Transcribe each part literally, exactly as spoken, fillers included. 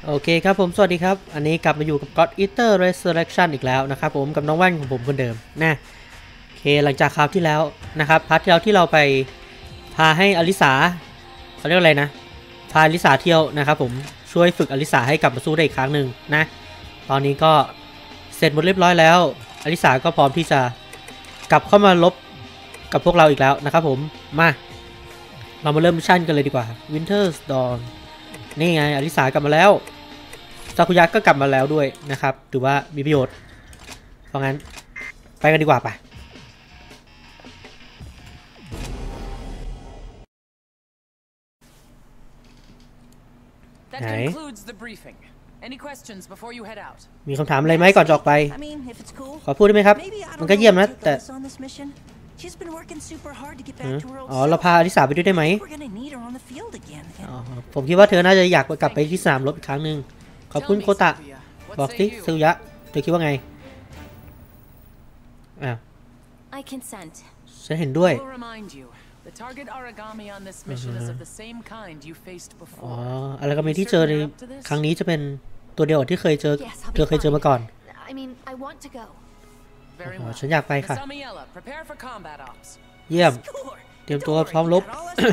โอเคครับผมสวัสดีครับอันนี้กลับมาอยู่กับ God Eater Resurrection อีกแล้วนะครับผมกับน้องว่านของผมคนเดิมนะโอเคหลังจากคราวที่แล้วนะครับพาร์ทที่แล้วที่เราไปพาให้อลิสาเขาเรียกอะไรนะพาอลิสาเที่ยวนะครับผมช่วยฝึกอลิสาให้กลับมาสู้ได้อีกครั้งหนึ่งนะตอนนี้ก็เสร็จหมดเรียบร้อยแล้วอลิสาก็พร้อมที่จะกลับเข้ามาลบกับพวกเราอีกแล้วนะครับผมมาเรามาเริ่มมิชชั่นกันเลยดีกว่า Winter's Dawn นี่ไงอลิสากลับมาแล้วซากุยะก็กลับมาแล้วด้วยนะครับถือว่ามีประโยชน์เพราะงั้นไปกันดีกว่าไปไหนมีคำถามอะไรไหมก่อนจะออกไปขอพูดได้ไหมครับมันก็เยี่ยมนะแต่อ๋อเราพาอลิสาไปด้วยได้ไหมอ๋อผมคิดว่าเธอน่าจะอยากกลับไปที่สนามรบอีกครั้งหนึ่งขอบคุณโคตะบอกสิซากุยะเธอคิดว่าไงอ่ะฉันเห็นด้วยอ๋ออารากามิที่เจอในครั้งนี้จะเป็นตัวเดียวที่เคยเจอเธอเคยเจอมาก่อนอ๋อฉันอยากไปค่ะเยี่ยมเตรียมตัวพร้อมรบ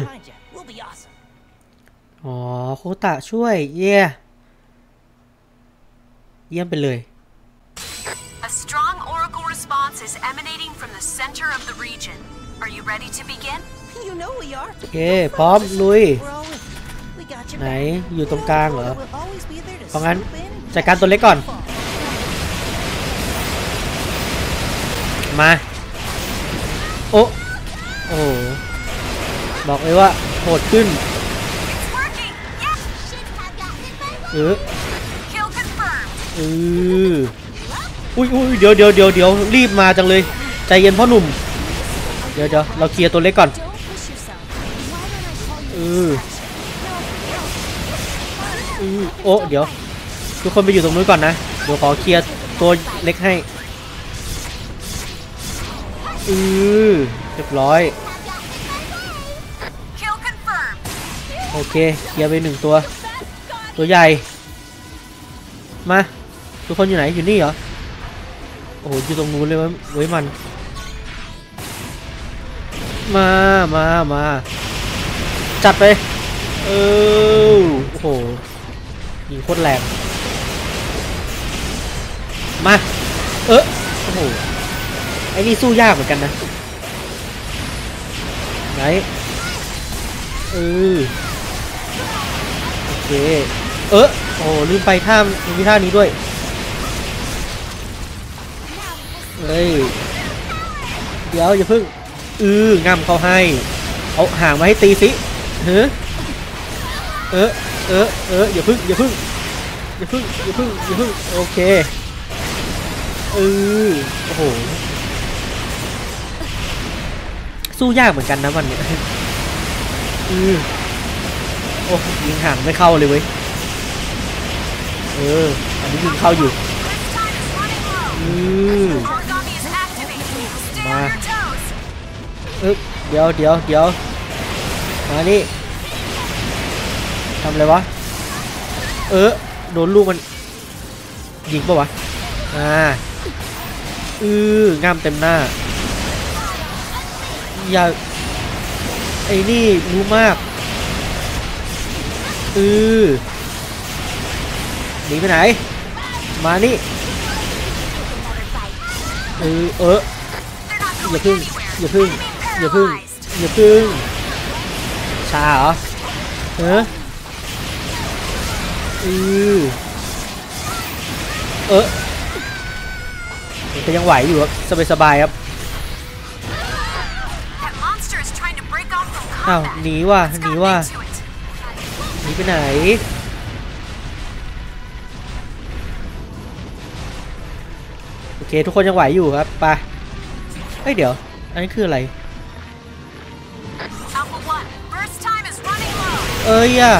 อ๋อโคตะช่วยเย่เยี่ยมไปเลย A strong oracle response is emanating from the center of the region. Are you ready to begin? You know we are. โอเคพร้อมลุยไหนอยู่ตรงกลางเหรอเพราะงั้นจัดการตัวเล็กก่อนมาโอ้โอ้บอกเลยว่าโหดขึ้นเออเอออุ้ยอุ้ยเดี๋ยวเดี๋ยวเดี๋ยวเดี๋ยวรีบมาจังเลยใจเย็นพ่อหนุ่มเดี๋ยวเดี๋ยวเราเคลียร์ตัวเล็กก่อนเออเออโอ้เดี๋ยวทุกคนไปอยู่ตรงนู้นก่อนนะเดี๋ยวขอเคลียร์ตัวเล็กให้เออเรียบร้อยโอเคเคลียร์ไปหนึ่งตัวตัวใหญ่มาทุกคนอยู่ไหนอยู่นี่เหรอโอ้โหอยู่ตรงนู้นเลยเว้ยมันมามามาจัดไปเออโอ้โหยิงโคตรแรงมาเออโอ้โหไอ้นี่สู้ยากเหมือนกันนะไหนเออโอเคเออโอ้ลืมไปท่ามีท่านี้ด้วยเฮ้ยเดี๋ยวอย่าพึ่งอืองำเขาให้เอาห่างมาให้ตีสิเฮ้เออเออเอออย่าพึ่งอย่าพึ่งอย่าพึ่งอย่าพึ่งอย่าพึ่งโอเคเออโอ้โหสู้ยากเหมือนกันนะมันเนี่ยอือโอ้ยิงห่างไม่เข้าเลยเว้ยเอออันนี้ยิงเข้าอยู่อือมาเออเดี๋ยวเดี๋ยวเดี๋ยวมานี่ทำอะไรวะเออโดนลูกมันยิงปะวะอ่าอืองามเต็มหน้าอย่าไอ้นี่รู้มากอือหนีไปไหนมานี่เออเอออย่าพึ่งอย่าพึ่งอย่าพึ่งอย่าพึ่งชาเหรอเออเออเออแต่ยังไหวอยู่ครับสบายสบายครับอ้าวหนีว่ะหนีว่ะหนีไปไหนโอเคทุกคนยังไหวอยู่ครับไปเฮ้ยเดี๋ยวอันนี้คืออะไรเอ้ยอ่ะ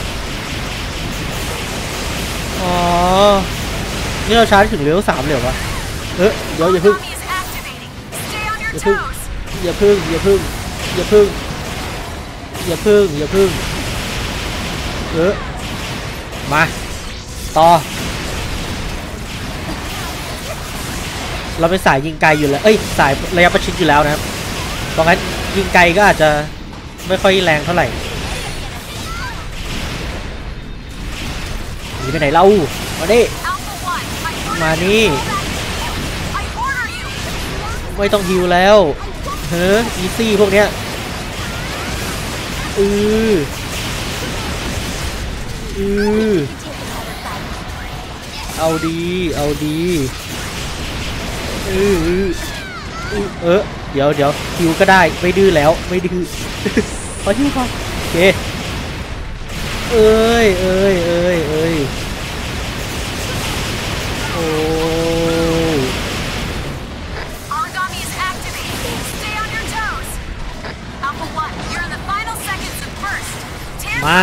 อ๋อนี่เราชาร์จถึงเลเวลสามเลยเหรอวะเออเดี๋ยวอย่าพึ่งอย่าพึ่งอย่าพึ่งอย่าพึ่งอย่าพึ่งอย่าพึ่งอย่าพึ่งเออมาต่อเราเป็นสายยิงไกลอยู่แล้วเอ้ยสายระยะประชิดอยู่แล้วนะครับเพราะงั้นยิงไกลก็อาจจะไม่ค่อยแรงเท่าไหร่หนีไปไหนเล่ามาดิมานี่ไม่ต้องฮิวแล้วเฮ้ยอีซี่พวกเนี้ยอืออือเอาดีเอาดีอือเออเดี๋ยวเดี๋ยวฮิวก็ได้ไม่ดื้อแล้วไม่ดื้อขอฮิวก่อนโอเคเอ้ยเอ้ยเอ้ยเอ้ยโอ้มา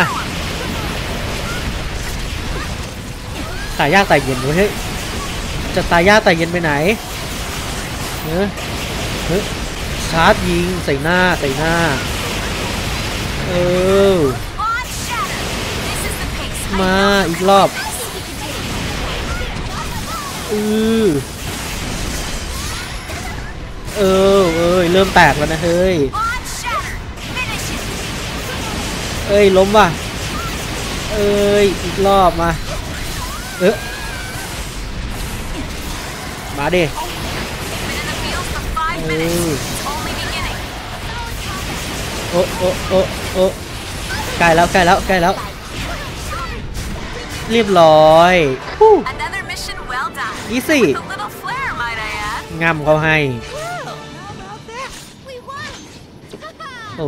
ตายยากตายเย็นเฮ้ยจะตายยากตายเย็นไปไหนเฮ้ยเฮ้ยชาร์จยิงใส่หน้าใส่หน้าเออมาอีกรอบอือเออเอ้ยเริ่มแตกแล้วนะเฮ้ยเอ้ยล้มว่ะเอ้ยอีกรอบมาเออมาดิเออโอ้โอ้โอ้โอ้ใกล้แล้วใกล้แล้วใกล้แล้วเรียบร้อยอีซี่งำเขาให้โอ้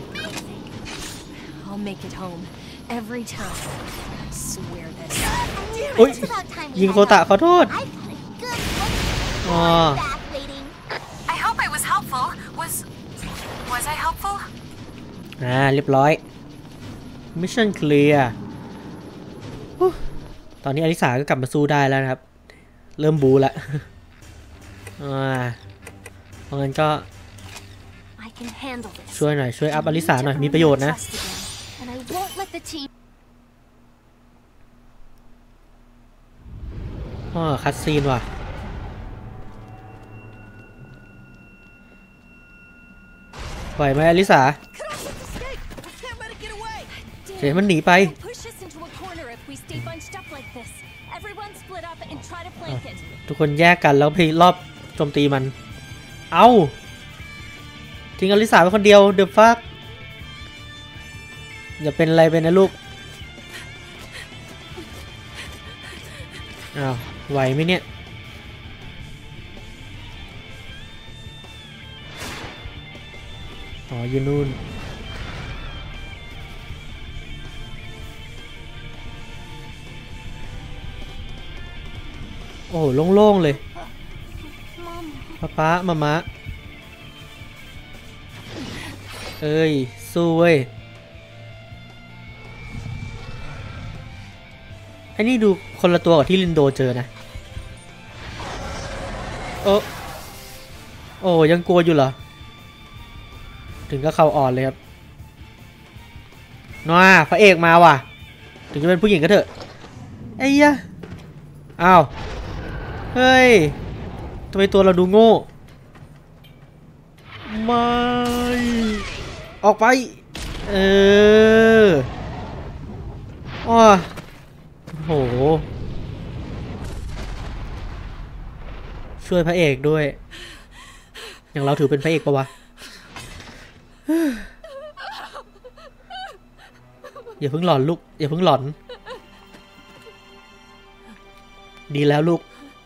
Make it home every time. I swear this. อุ๊ยยิงโคตะขอโทษอ๋อ I hope I was helpful. Was was I helpful? อ่าเรียบร้อย Mission clear ตอนนี้อลิสาก็กลับมาสู้ได้แล้วนะครับเริ่มบูแล้วอ่าเพราะงั้นก็ช่วยหน่อยช่วยอัพอลิสาหน่อยมีประโยชน์นะอ๋อคัดซีนว่ะไหวไหมอลิสาเดี๋ยวมันหนีไปทุกคนแยกกันแล้วไปรอบโจมตีมันเอ้าทิ้งอลิสาไปคนเดียวเดือบฟักอย่าเป็นอะไรไปนะลูกอ้าวไหวไหมเนี่ยอ๋ออยู่นู่นโอ้โหโล่งๆเลยป๊าป๊ามามาเอ้ยสู้เว้ยไอ้นี่ดูคนละตัวกับที่ลินโดเจอนะโอ้โอ้ยังกลัวอยู่เหรอถึงก็เข่าอ่อนเลยครับน้าพระเอกมาว่ะถึงจะเป็นผู้หญิงก็เถอะไอ้ยะอ้าวเฮ้ยทำไมตัวเราดูโง่ไม่ออกไปเอออ้อโหช่วยพระเอกด้วยอย่างเราถือเป็นพระเอกปะวะอย่าเพิ่งหลอนลูกอย่าเพิ่งหลอนดีแล้วลูก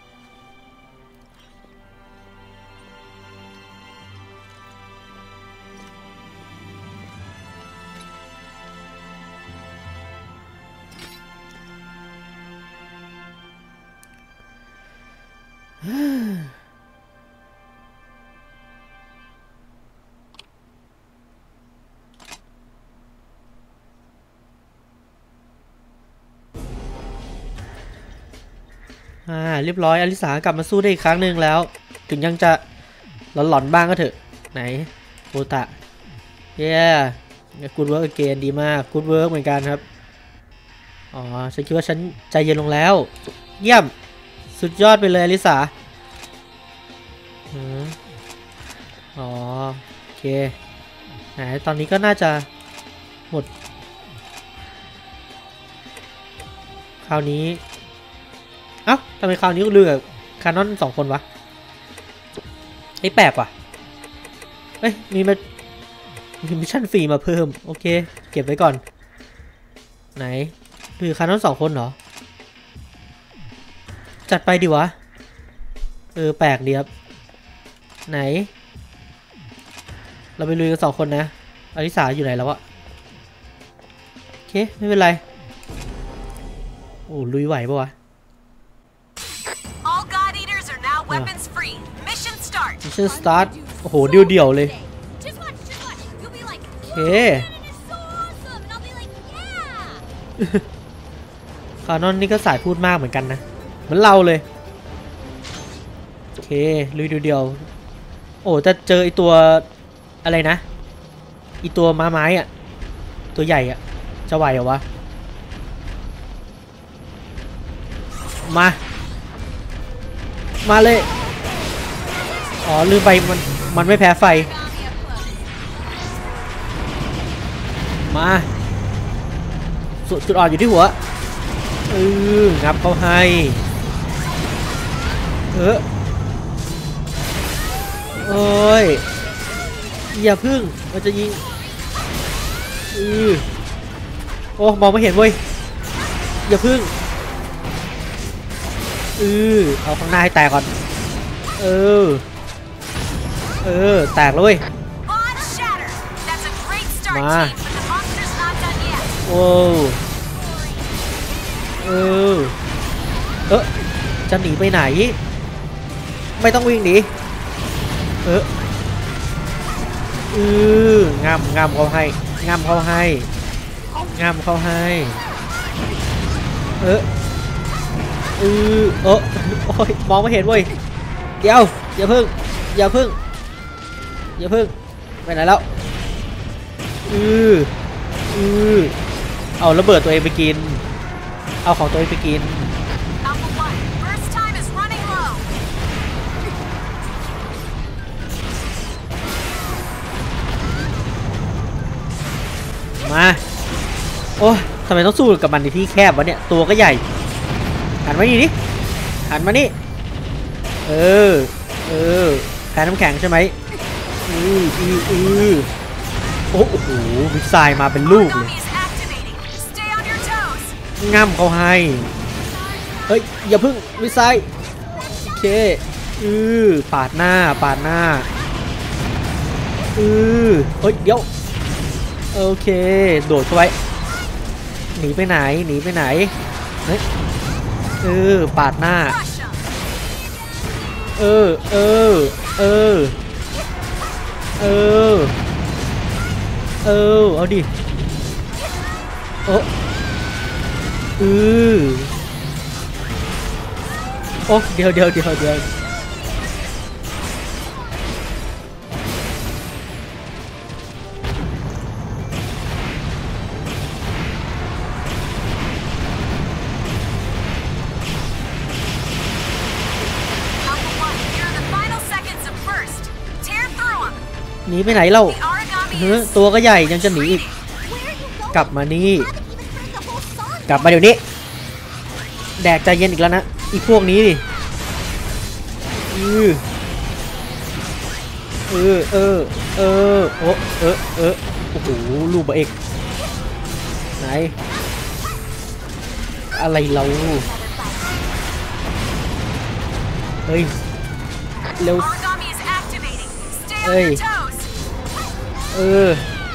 อ่าเรียบร้อยอลิสากลับมาสู้ได้อีกครั้งหนึ่งแล้วถึงยังจะหลอนๆบ้างก็เถอะไหนโคตะเย้กูดเวิร์กเกนดีมากกูดเวิร์กเหมือนกันครับอ๋อฉันคิดว่าฉันใจเย็นลงแล้วเยี่ยมสุดยอดไปเลยอลิสาอืมอ๋อโอเคไหนตอนนี้ก็น่าจะหมดคราวนี้เอ้าทำไมคราวนี้เรือกับคานอนสองคนวะไอ้แปลกว่ะเอ้ยมีมามีมิชชั่นฟรีมาเพิ่มโอเคเก็บไว้ก่อนไหนหรือคานอนสองคนเหรอจัดไปดิวะเออแปลกดีครับไหนเราไปลุยกันสองคนนะอลิสาอยู่ไหนแล้ววะโอเคไม่เป็นไรโอ้ลุยไหวปะวะ All God Eaters are now weapons free. Mission start. Mission start โอ้โหเดี่ยวเดี่ยวเลย Just watch, just watch. You'll be like, โอเค "That is so awesome," and I'll be like, "Yeah." คานอนนี่ก็สายพูดมากเหมือนกันนะเหมือนเราเลยโอเคลุยเดียวๆโอ้จะเจอไอตัวอะไรนะไอตัวม้าไม้อะตัวใหญ่อะจะไหวเหรอวะมามาเลยอ๋อลืมไปมันมันไม่แพ้ไฟมาสุดจุดอ่อนอยู่ที่หัวเอองับเขาให้เออโอ้ยอย่าพึ่งมันจะยิงอือโอ้มองไม่เห็นเว้ยอย่าพึ่งอือเอาข้างหน้าให้แตกก่อนเออเออแตกแล้วเว้ย Bond shatter. That's a great start, Ma. team, but the monster's not done yet. โอ้เออเออจะหนีไปไหนไม่ต้องวิ่งหนีเอออืองามงามเขาให้งามเขาให้งามเขาให้เอออือเออโอ้ยมองไม่เห็นเว้ยเดี๋ยวอย่าพึ่งอย่าพึ่งอย่าพึ่งไปไหนแล้วอืออือเอาระเบิดตัวเองไปกินเอาของตัวเองไปกิน Alpha One, burst time is running low. มาโอ้ยทำไมต้องสู้กับมันในที่แคบวะเนี่ยตัวก็ใหญ่หันมานี่ดิหันมานี่เออเออแพ้น้ำแข็งใช่ไหมอืออืออือโอ้โหมิสไซล์มาเป็นลูกเลย Origami is activating. Stay on your toes. ง่ำเขาให้เฮ้ยอย่าพึ่งมิสไซล์โอเคอือปาดหน้าปาดหน้าอือเฮ้ยเดี๋ยวโอเคโดดเข้าไว้หนีไปไหนหนีไปไหนเฮ้ยเออปาดหน้า Crush 'em. เออเออเออเออเออเอาดิโอ้อือโอ้เดี๋ยวเดี๋ยวเดี๋ยวเดี๋ยวหนีไปไหนเล่าเฮ้ยตัวก็ใหญ่ยังจะหนีอีก Where are you going? กลับมานี่ Haven't even heard the whole song. กลับมาเดี๋ยวนี้แดกใจเย็นอีกแล้วนะอีพวกนี้ดิอือเออเออเออโอ้เออเออโอ้โหลูกบะเอกไหนอะไรเราเฮ้ยเร็ว Origami is activating. Stay on Hey. your toes. เออ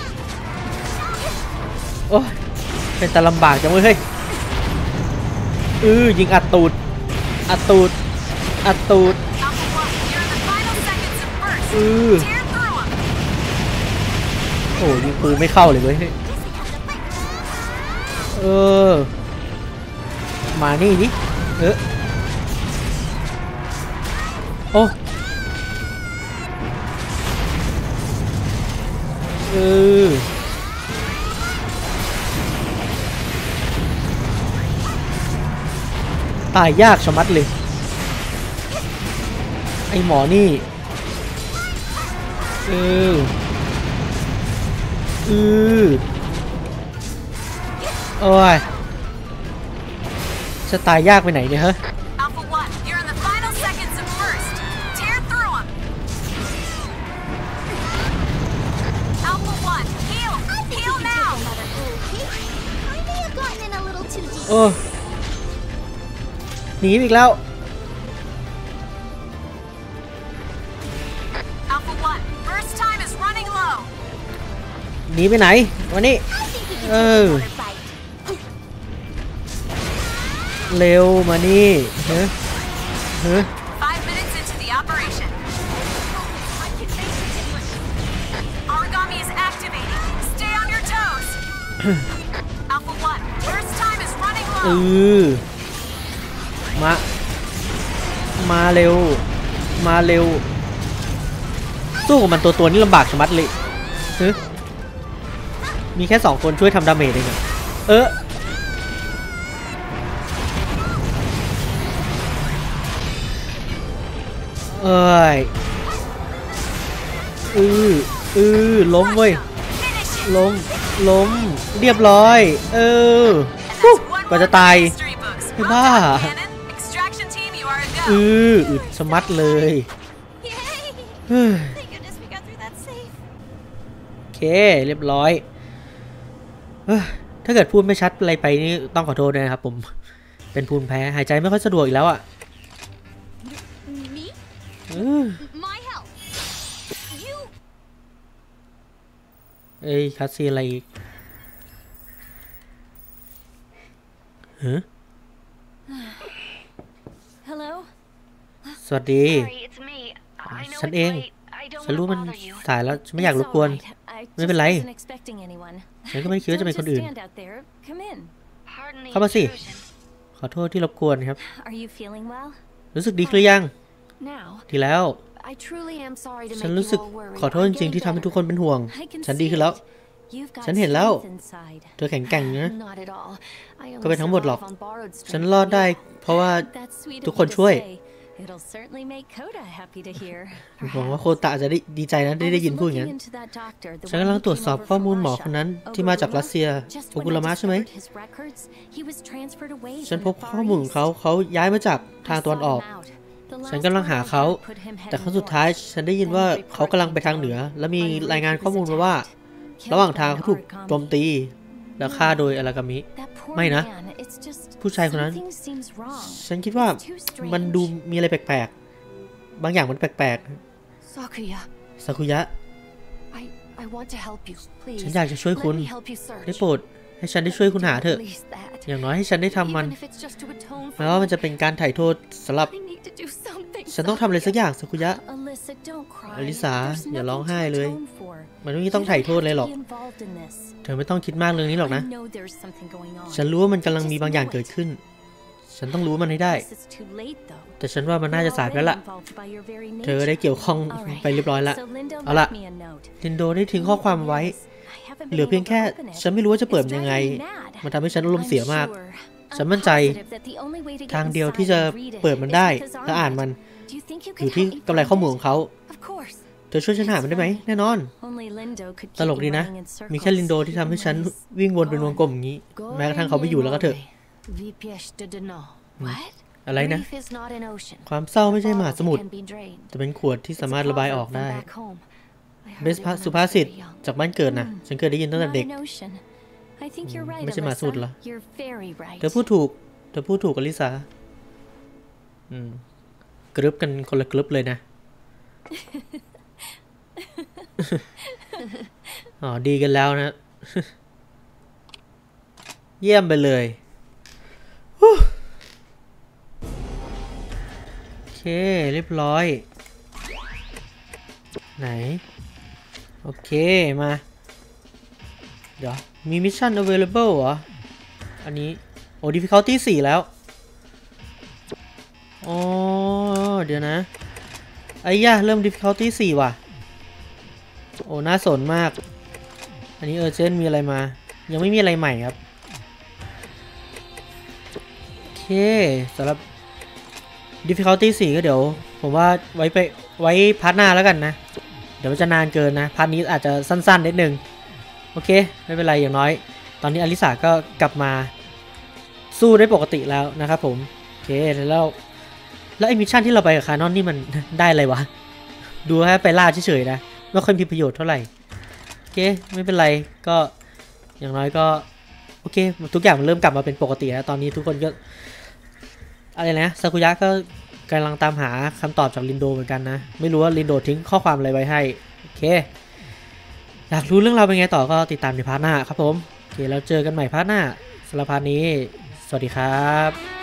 โอ้ยเป็นแต่ลำบากจังเว้ยเฮ้ยเออยิงอัดตูดอัดตูดอัดตูด Alpha One, you're in the final seconds of burst. เออ Tear through 'em. โอ้ยิงปืนไม่เข้าเลยเว้ย Guess we have to fight. เออมานี่ดิเออโอ้เออตายยากชะมัดเลยไอหมอนี่เออเออโอ้ยจะตายยากไปไหนเนี่ยฮะ Alpha One, you're in the final seconds of first. Tear through him. Alpha One, heal, heal now. I may have gotten in a little too deep. โอ้หนีอีกแล้ว Alpha One, burst time is running low. หนีไปไหนวันนี้ I think we can เอ take อ another bite. เร็วมานี่เฮ้ยเฮ้ย Five minutes into the operation. Origami is activating. Stay on your toes. Alpha One, burst time is running เอ low. อมามาเร็วมาเร็วสู้กับมันตัวตัวนี้ลำบากชะมัดเลยเฮ้ยมีแค่สองคนช่วยทำดาเมจเองอะเออเอ้ยอืออือล้มเว้ย Finish it. ล้มล้มเรียบร้อยเออ And that's one กว่า more จะตาย history books. ไอ้ Well บ้า done, Cannon. Extraction team, you are a อื go. ออึดชะมัดเลย Yay! เฮ้ย Thank goodness we got through that safe. โอเคเรียบร้อยเอ้ยถ้าเกิดพูดไม่ชัดอะไรไปนี่ต้องขอโทษด้วยนะครับผมเป็นภูมิแพ้หายใจไม่ค่อยสะดวกอีกแล้วอ่ะ Me? เออ My help. You. เอ้ยคัสซีอะไรอีกฮะ Hello. สวัสดี Sorry, it's me. I know ฉัน it's เอง late. I don't ฉันรู้ want มัน to bother you. สายแล้วฉันไม่อยากรบ It's กวน all right. I ไม่เป็นไร just wasn't expecting anyone. ฉันก็ไม่ได้คิดว่าจะเป็นคนอื่น Don't just stand out there. Come in. Pardon the เข้ามาสิ intrusion. ขอโทษที่รบกวนครับ Are you feeling well? รู้สึกดีขึ้นหรือยัง Now. ดีแล้ว I truly am sorry to ฉัน make รู้ you สึก all worry. ขอโทษจริงๆที่ทำให้ทุกคนเป็นห่วง I can ฉันดี see ขึ้นแล้ว it. You've got ฉันเห็นแล้ว strength inside. เธอแข็งแกร่งนะ Not at all. I ก็ only เป็นทั้งหมดหรอก survive on borrowed ฉัน strength รอด from ได้ you. เพราะว่า That's sweet of ทุก you คน to ช่วย say. It'll certainly make Coda happy to hear. หวังว่าโคตะจะได้ดีใจนะได้ I ได้ was ยินพูดอย่างนั้น looking into that doctor, the ฉัน one กำลัง who ตรวจ came สอบ over ข้อ from มูลหมอ Russia. คนนั้นที่มาจากรัสเซีย Just โอ when กุ I ลามะใช่ไหม discovered his records, he was transferred away ฉัน from พบ the ข้อ Far มูลของ East. เขาเขาย้ายมาจาก I ทางตะวัน sought อ him อก out. The ฉัน last กำลังหา word I เขา got put him แต่ heading ครั้งสุดท้าย north. ฉันได้ยิน Then ว่า the เขากำลังไปทางเหนือ และมีรายงานข้อมูลมาว่า ระหว่างทางเขาถูกโจมตี และฆ่าโดยอารากามิ That poor ไม่นะ man, it's just ผู้ชายคนนั้น something seems wrong. ฉันคิดว่า It's too strange. มันดูมีอะไรแปลกๆ บางอย่างมันแปลก Sakuya, ๆซากุยะ I I want to help you. Please. ฉันอยากจะช่วย Let คุณ me help you search. ได้โปรดให้ฉันได้ช่วยคุณหาเถอะ At least that. อย่างน้อยให้ฉันได้ทำมัน Even if it's just to atone for แม้ว่ามัน what จะเป็นการถ่ายโทษสำหรับ I need to do something. ฉันต้องทำอะไรสักอย่างซากุยะ Alyssa, don't cry. อลิสา There's อย่าร้อง nothing ไห้ to เลย atone for. มันไม่ต้องถ่ายโทษเลยหรอก You don't have to be involved in this. เธอไม่ต้องคิดมากเรื่องนี้หรอกนะ I know there's something going on. ฉันรู้ว่ามันกำลังมีบางอย่างเกิดขึ้น ฉันต้องรู้มันให้ได้ Guess it's too late, though. แต่ฉันว่ามันน่าจะสายไปแล้วล่ะ You're already involved by your very เธอได้ nature. เกี่ยวข้อง All right. ไปเรียบร้อยแล้ว So Lindo เอาล่ะ left me a note. ทินโดได้ทิ้งข้อความไว้ I haven't been เหลือเพียง able แค่ to open it. ฉันไม่รู้ว่าจะเปิดมันยังไง It's driving me mad. มันทำให้ฉันอารมณ์เสียมาก I'm sure. ฉันมั่นใจ I'm positive that the only way to get ทางเดียว inside ที่จะ and read it เปิดมัน is ได้ with his และอ่าน arm. มัน Do you think you อ can ยู่ที่ help me กำไร find ข้อมูล it? ของเขา Of course. เธอช่วยฉันหามันได้ไหมแน่นอน Only Lindo could ตล keep ก me ดีนะ running in มีแค่ circles ลินโดที่ทำให้ even ฉัน when he's วิ่งวนเป็นวง gone. กลมอย่างนี้ แม้กระทั่งเขาไม่อยู่แล้วก็เถอะ What? อะไรนะ Grief is not an ocean. ความเศร้าไม่ใช่มหาสมุทร Can be drained. แต่เป็นขวดที่สามารถระบายออกได้ It's a proverb from back home. I เบ heard ส it พา when I สุ was ภาษิต very young. จากบ้านเกิดนะฉันเคยได้ยินตั้งแต่ Not เด็ก an ocean. I think you're right, ไม่ใช่มหาสมุทรเหรอ Alyssa. You're very right. เธอพูดถูก เธอพูดถูกอลิสาอืมกรึบกันคนละกรึบเลยนะ อ๋อดีกันแล้วนะ เยี่ยมไปเลยฮู้โอเคเรียบร้อย ไหน โอเคมา เดี๋ยวมีมิชชั่น available เหรอ อันนี้ โอ้ difficulty สี่แล้ว อ๋อ เดี๋ยวนะ ไอ้ย่าเริ่ม difficulty สี่ว่ะ โอ้ น่าสนมาก อันนี้เออเจนมีอะไรมา ยังไม่มีอะไรใหม่ครับ โอเคสำหรับ difficulty สี่ก็เดี๋ยวผมว่าไว้ไปไว้พาร์ทหน้าแล้วกันนะเดี๋ยวมันจะนานเกินนะพาร์ทนี้อาจจะสั้นๆนิดนึงโอเคไม่เป็นไรอย่างน้อยตอนนี้อลิสาก็กลับมาสู้ได้ปกติแล้วนะครับผมโอเคแล้วแล้วไอ้มิชชั่นที่เราไปกับคานอนนี่มัน ได้อะไรวะดูแค่ไปล่าเฉยๆนะไม่ค่อยมีประโยชน์เท่าไหร่โอเคไม่เป็นไรก็อย่างน้อยก็โอเคทุกอย่างมันเริ่มกลับมาเป็นปกติแล้วตอนนี้ทุกคนก็อะไรนะซากุยะก็กำลังตามหาคำตอบจากลินโดเหมือนกันนะไม่รู้ว่าลินโดทิ้งข้อความอะไรไว้ให้โอเคอยากรู้เรื่องเราเป็นไงต่อก็ติดตามในพาร์ทหน้าครับผมโอเคแล้วเจอกันใหม่พาร์ทหน้าสำหรับพาร์ทนี้สวัสดีครับ